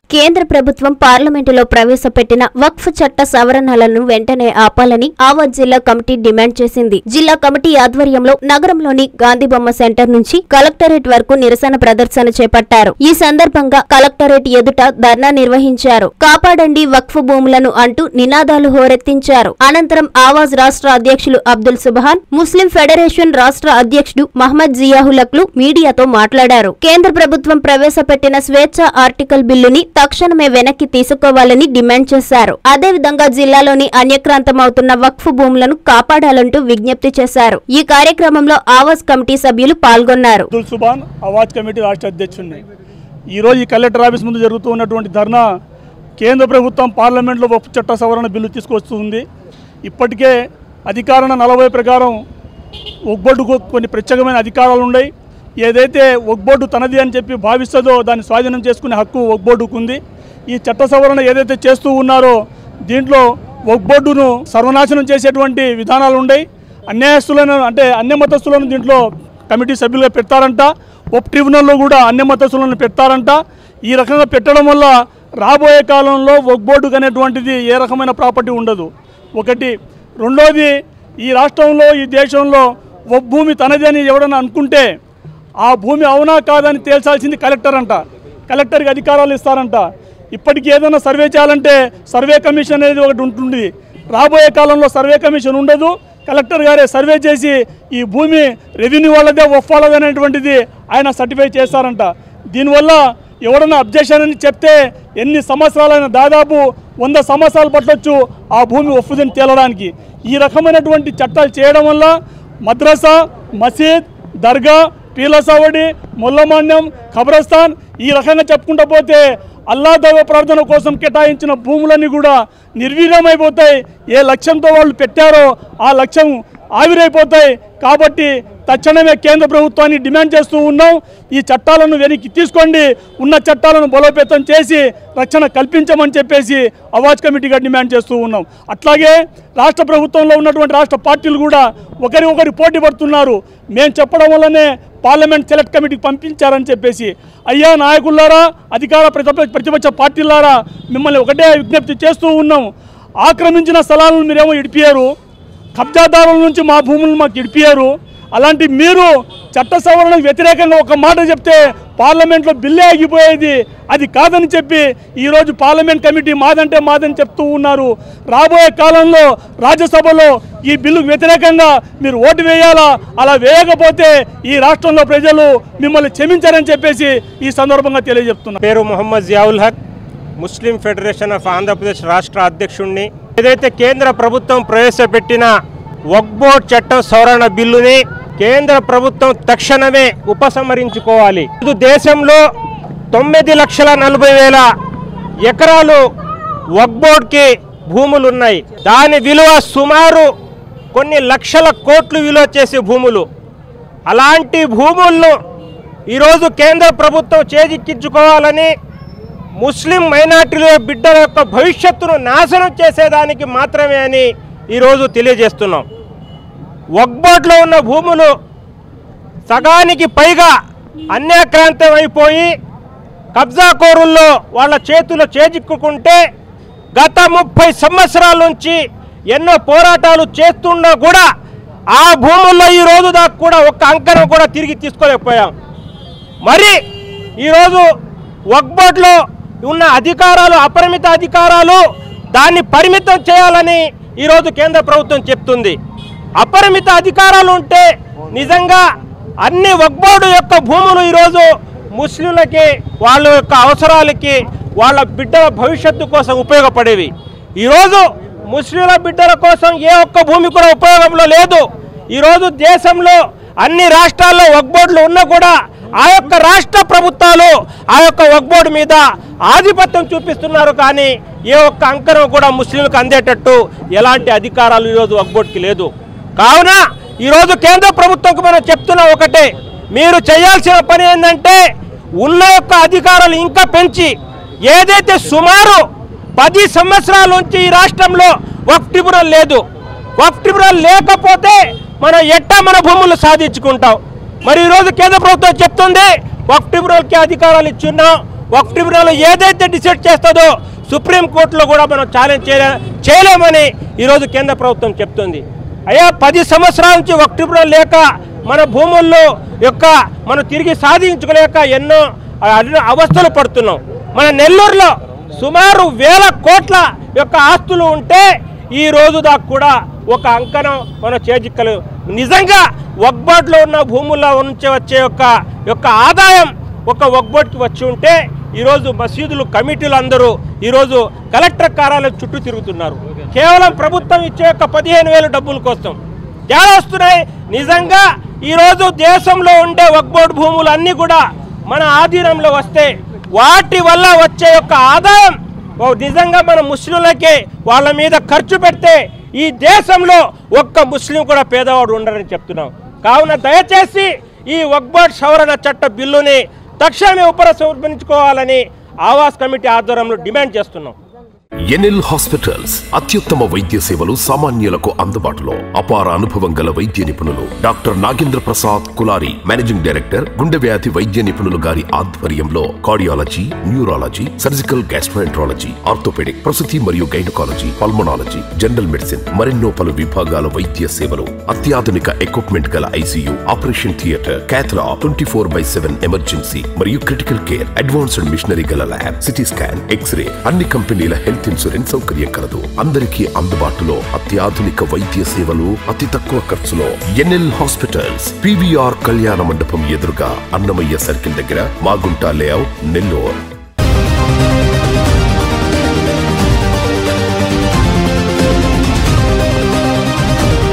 కేంద్ర ప్రభుత్వం పార్లమెంటులో ప్రవేశపెట్టిన వక్ఫ్ చట్ట సవరణలను వెంటనే ఆపాలని ఆవాజ్ జిల్లా కమిటీ డిమాండ్ చేసింది. జిల్లా కమిటీ ఆధ్వర్యంలో నగరంలోని గాంధీబొమ్మ సెంటర్ నుంచి కలెక్టరేట్ వరకు నిరసన ప్రదర్శన చేపట్టారు. ఈ సందర్భంగా కలెక్టరేట్ ఎదుట ధర్నా నిర్వహించారు. కాపాడండి వక్ఫ్ భూములను అంటూ నినాదాలు హోరెత్తించారు. అనంతరం ఆవాజ్ రాష్ట్ర అధ్యక్షులు అబ్దుల్ సుబ్హాన్, ముస్లిం ఫెడరేషన్ రాష్ట్ర అధ్యక్షుడు మహమ్మద్ జియాహులక్లు మీడియాతో మాట్లాడారు. కేంద్ర ప్రభుత్వం ప్రవేశపెట్టిన స్వేచ్ఛ ఆర్టికల్ బిల్లుని తక్షణమే వెనక్కి తీసుకోవాలని డిమాండ్ చేశారు. అదేవిధంగా జిల్లాలోని అన్యక్రాంతమవుతున్న వక్ఫ్ భూములను కాపాడాలంటూ విజ్ఞప్తి చేశారు. ఈ కార్యక్రమంలో ఆవాజ్ కమిటీ సభ్యులు పాల్గొన్నారు. అబ్దుల్ సుబ్హాన్, ఆవాజ్ కమిటీ రాష్ట్ర అధ్యక్షుడిని. ఈరోజు ఈ కలెక్టర్ ఆఫీస్ ముందు జరుగుతూ ఉన్నటువంటి ధర్నా కేంద్ర ప్రభుత్వం పార్లమెంట్లో వక్ఫ్ చట్ట సవరణ బిల్లు తీసుకొస్తుంది. ఇప్పటికే అధికారణ 40 ప్రకారం వక్ఫ్ బోర్డుకు కొన్ని ప్రత్యేకమైన అధికారాలు ఉన్నాయి. ఏదైతే వక్ఫ్ బోర్డు తనది అని చెప్పి భావిస్తుందో దాన్ని స్వాధీనం చేసుకునే హక్కు వక్ఫ్ బోర్డుకు ఉంది. ఈ చట్ట సవరణ ఏదైతే చేస్తూ ఉన్నారో దీంట్లో వక్ఫ్ బోర్డును సర్వనాశనం చేసేటువంటి విధానాలు ఉన్నాయి. అన్యాయస్తులను అంటే అన్యమతస్తులను దీంట్లో కమిటీ సభ్యులుగా పెడతారంట. వక్ఫ్ ట్రిబ్యునల్లో కూడా అన్యమతస్తులను పెడతారంట. ఈ రకంగా పెట్టడం వల్ల రాబోయే కాలంలో వక్ఫ్ బోర్డుకు అనేటువంటిది ఏ రకమైన ప్రాపర్టీ ఉండదు. ఒకటి. రెండోది, ఈ రాష్ట్రంలో ఈ దేశంలో వక్ఫ్ భూమి తనది అని ఎవడన్నా అనుకుంటే ఆ భూమి అవునా కాదని తేల్చాల్సింది కలెక్టర్ అంట. కలెక్టర్కి అధికారాలు ఇస్తారంట. ఇప్పటికీ ఏదైనా సర్వే చేయాలంటే సర్వే కమిషన్ అనేది ఒకటి ఉంటుంది. రాబోయే కాలంలో సర్వే కమిషన్ ఉండదు. కలెక్టర్ గారే సర్వే చేసి ఈ భూమి రెవెన్యూ వాళ్ళదే వక్ఫ్ వాళ్ళదే అనేటువంటిది ఆయన సర్టిఫై చేస్తారంట. దీనివల్ల ఎవడన్నా అబ్జెక్షన్ అని చెప్తే ఎన్ని సంవత్సరాలైనా దాదాపు 100 సంవత్సరాలు పట్టొచ్చు ఆ భూమి వక్ఫ్దని తేలడానికి. ఈ రకమైనటువంటి చట్టాలు చేయడం వల్ల మద్రసా, మసీద్, దర్గా, పీలసవడి, మొల్లమాన్యం, ఖబరస్థాన్ ఈ రకంగా చెప్పుకుంటూ పోతే అల్లా దైవ ప్రార్థన కోసం కేటాయించిన భూములన్నీ కూడా నిర్వీర్యమైపోతాయి. ఏ లక్ష్యంతో వాళ్ళు పెట్టారో ఆ లక్ష్యం ఆవిరైపోతాయి. కాబట్టి తక్షణమే కేంద్ర ప్రభుత్వాన్ని డిమాండ్ చేస్తూ ఉన్నాం. ఈ చట్టాలను వెనక్కి తీసుకోండి, ఉన్న చట్టాలను బలోపేతం చేసి రక్షణ కల్పించమని చెప్పేసి ఆవాజ్ కమిటీగా డిమాండ్ చేస్తూ ఉన్నాం. అట్లాగే రాష్ట్ర ప్రభుత్వంలో ఉన్నటువంటి రాష్ట్ర పార్టీలు కూడా ఒకరి పోటీ పడుతున్నారు. మేము చెప్పడం వల్లనే పార్లమెంట్ సెలెక్ట్ కమిటీకి పంపించారని చెప్పేసి. అయ్యా నాయకులారా, అధికార ప్రతిపక్ష పార్టీలారా, మిమ్మల్ని ఒకటే విజ్ఞప్తి చేస్తూ ఉన్నాం. ఆక్రమించిన స్థలాలను మీరేమో ఇడిపియారు, కబ్జాదారుల నుంచి మా భూములను మాకు ఇడిపియారు. అలాంటి మీరు చట్ట సవరణకు వ్యతిరేకంగా ఒక మాట చెప్తే పార్లమెంట్లో బిల్లే ఆగిపోయేది. అది కాదని చెప్పి ఈరోజు పార్లమెంట్ కమిటీ మాదంటే మాదని చెప్తూ ఉన్నారు. రాబోయే కాలంలో రాజ్యసభలో ఈ బిల్లుకు వ్యతిరేకంగా మీరు ఓటు వేయాలా. అలా వేయకపోతే ఈ రాష్ట్రంలో ప్రజలు మిమ్మల్ని క్షమించారని చెప్పేసి ఈ సందర్భంగా తెలియజెప్తున్నారు. పేరు Mohammed Ziaul Haq, Muslim federation of Andhra Pradesh రాష్ట్ర అధ్యక్షుడిని. ఏదైతే కేంద్ర ప్రభుత్వం ప్రవేశపెట్టిన వక్ఫ్ బోర్డ్ చట్టం సవరణ బిల్లుని కేంద్ర ప్రభుత్వం తక్షణమే ఉపసంహరించుకోవాలి. దేశంలో 9,40,40,000 ఎకరాలు వక్ఫ్ బోర్డ్కి భూములు ఉన్నాయి. దాని విలువ సుమారు కొన్ని లక్షల కోట్లు విలువ చేసే భూములు. అలాంటి భూములను ఈరోజు కేంద్ర ప్రభుత్వం చేజిక్కించుకోవాలని, ముస్లిం మైనార్టీల బిడ్డల యొక్క భవిష్యత్తును నాశనం చేసేదానికి మాత్రమే అని ఈరోజు తెలియజేస్తున్నాం. వక్ఫ్ బోర్డులో ఉన్న భూములు సగానికి పైగా అన్యాక్రాంతం అయిపోయి కబ్జాకోరుల్లో వాళ్ళ చేతులు చేజిక్కుంటే గత 30 సంవత్సరాల నుంచి ఎన్నో పోరాటాలు చేస్తున్నా కూడా ఆ భూముల్లో ఈరోజు దాకా కూడా ఒక్క అంకణం కూడా తిరిగి తీసుకోలేకపోయాం. మరి ఈరోజు వక్ఫ్ బోర్డులో ఉన్న అధికారాలు, అపరిమిత అధికారాలు, దాన్ని పరిమితం చేయాలని ఈరోజు కేంద్ర ప్రభుత్వం చెప్తుంది. అపరిమిత అధికారాలు ఉంటే నిజంగా అన్ని వక్ఫ్ బోర్డు యొక్క భూములు ఈరోజు ముస్లింలకి, వాళ్ళ యొక్క అవసరాలకి, వాళ్ళ బిడ్డల భవిష్యత్తు కోసం ఉపయోగపడేవి. ఈరోజు ముస్లింల బిడ్డల కోసం ఏ ఒక్క భూమి కూడా ఉపయోగంలో లేదు. ఈరోజు దేశంలో అన్ని రాష్ట్రాల్లో వక్ఫ్ బోర్డులు ఉన్నా కూడా ఆ యొక్క రాష్ట్ర ప్రభుత్వాలు ఆ యొక్క వక్ఫ్ బోర్డు మీద ఆధిపత్యం చూపిస్తున్నారు. కానీ ఏ ఒక్క అంకరం కూడా ముస్లింలకు అందేటట్టు ఎలాంటి అధికారాలు ఈరోజు వక్ఫ్ బోర్డుకి లేదు. కావున ఈరోజు కేంద్ర ప్రభుత్వంకు మనం చెప్తున్నా ఒకటే, మీరు చేయాల్సిన పని ఏంటంటే ఉన్న యొక్క అధికారాలు ఇంకా పెంచి, ఏదైతే సుమారు 10 సంవత్సరాల నుంచి ఈ రాష్ట్రంలో వక్ఫ్ ట్రిబ్యునల్ లేదు. వక్ఫ్ ట్రిబ్యునల్ లేకపోతే మనం ఎట్టా మన భూములు సాధించుకుంటాం. మరి ఈరోజు కేంద్ర ప్రభుత్వం చెప్తుంది వక్ఫ్ ట్రిబ్యునల్కి అధికారాలు ఇచ్చున్నాం, వక్ఫ్ ట్రిబ్యునల్ ఏదైతే డిసైడ్ చేస్తుందో సుప్రీంకోర్టులో కూడా మనం ఛాలెంజ్ చేయలేమని ఈరోజు కేంద్ర ప్రభుత్వం చెప్తుంది. అయ్యా 10 సంవత్సరాల నుంచి వక్ఫ్ ట్రిబ్యునల్ లేక మన భూముల్లో మనం తిరిగి సాధించుకోలేక ఎన్నో అవస్థలు పడుతున్నాం. మన నెల్లూరులో సుమారు 1000 కోట్ల ఆస్తులు ఉంటే ఈ రోజు దాకా కూడా ఒక అంకణం మనం చేజిక్కలు. నిజంగా వక్ఫ్ బోర్డులో ఉన్న భూముల్లో నుంచి వచ్చే ఆదాయం ఒక వక్ఫ్ బోర్డుకి వచ్చి ఉంటే ఈరోజు మసీదులు కమిటీలు అందరూ ఈరోజు కలెక్టర్ కార్యాలయం చుట్టూ తిరుగుతున్నారు. కేవలం ప్రభుత్వం ఇచ్చే 15,000 డబ్బుల కోసం తేడా వస్తున్నాయి. నిజంగా ఈరోజు దేశంలో ఉండే వక్ఫ్ బోర్డు భూములు అన్నీ కూడా మన ఆధీనంలో వస్తే వాటి వల్ల వచ్చే ఆదాయం నిజంగా మన ముస్లింలకే వాళ్ళ మీద ఖర్చు పెడితే ఈ దేశంలో ఒక్క ముస్లిం కూడా పేదవాడు ఉండరని చెప్తున్నాం. కావున దయచేసి ఈ వక్ఫ్ బోర్డు సవరణ చట్ట బిల్లుని తక్షణమే ఉపసంహరించుకోవాలని ఆవాస్ కమిటీ ఆధ్వర్యంలో డిమాండ్ చేస్తున్నాం. ఎన్ఎల్ హాస్పిటల్స్ అత్యుత్తమ వైద్య సేవలు సామాన్యులకు అందుబాటులో. అపార అనుభవం గల వైద్య నిపుణులు doctor Nagendra Prasad Kulari, managing director, గుండె వ్యాధి వైద్య నిపుణులు గారి ఆధ్వర్యంలో cardiology, neurology, surgical gastroenterology, orthopedic, ప్రసూతి మరియు గైనకాలజీ, పల్మనాలజీ, జనరల్ మెడిసిన్ మరెన్నో పలు విభాగాల వైద్య సేవలు. అత్యాధునిక ఎక్విప్మెంట్ గల ICU, operation theatre, cath lab, 24/7 emergency మరియు క్రిటికల్ కేర్, అడ్వాన్స్డ్ మిషనరీ గల ల్యాబ్, సిటీ స్కాన్, ఎక్స్రే, అన్ని కంపెనీల హెల్త్ ఇన్సూరెన్స్ సౌకర్యం కలదు. అందరికీ అందుబాటులో అత్యాధునిక వైద్య సేవలు అతి తక్కువ ఖర్చులో. ఎన్ఎల్ హాస్పిటల్స్, PVR కళ్యాణ మండపం ఎదురుగా, అన్నమయ్య సర్కిల్ దగ్గర, మాగుంట లేఅవుట్, నెల్లూరు.